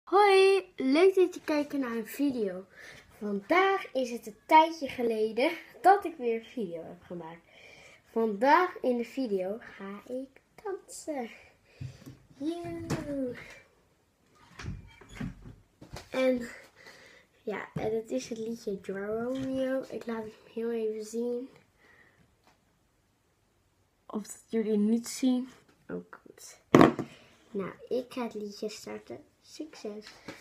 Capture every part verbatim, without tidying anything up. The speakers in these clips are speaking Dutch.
Hoi, leuk dat je kijkt naar een video. Vandaag is het een tijdje geleden dat ik weer een video heb gemaakt. Vandaag in de video ga ik dansen. Yo. En ja, en het is het liedje Romeo. Ik laat het heel even zien. Of dat jullie het niet zien. Ook goed. Nou, ik ga het liedje starten. Succes!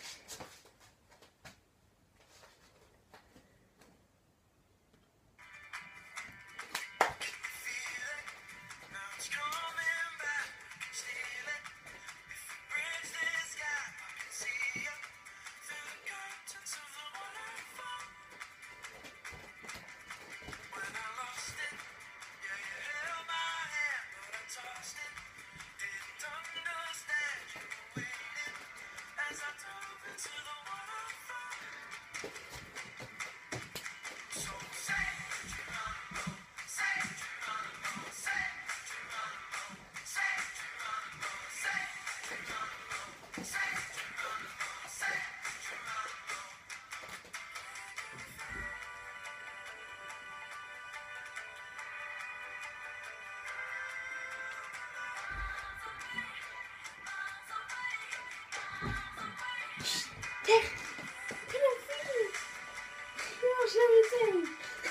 Weg! Kom op, vrienden! Ja, zo meteen!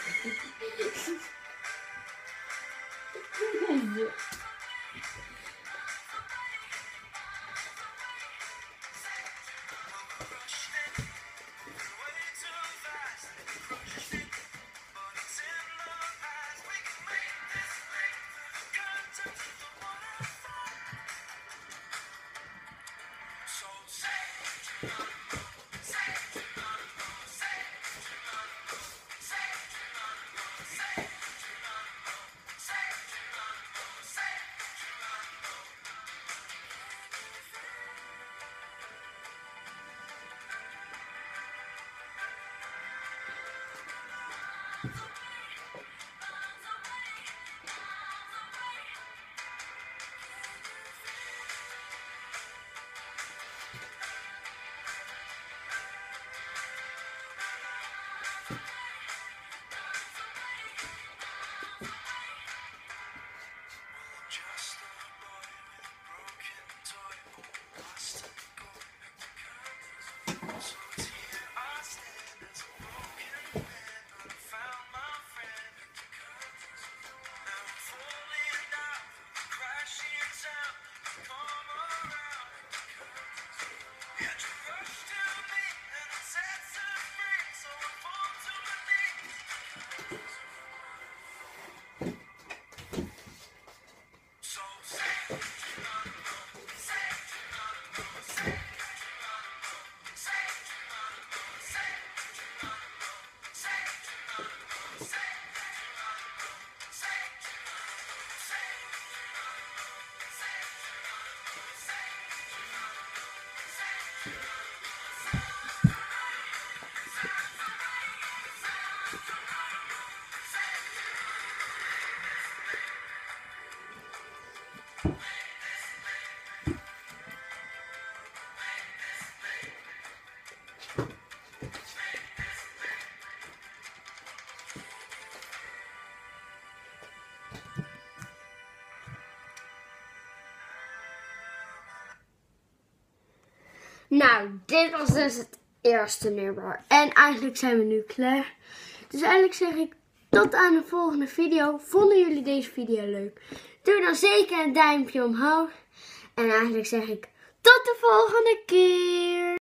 Nou, dit was dus het eerste nummer. En eigenlijk zijn we nu klaar. Dus eigenlijk zeg ik tot aan de volgende video. Vonden jullie deze video leuk? Doe dan zeker een duimpje omhoog. En eigenlijk zeg ik tot de volgende keer.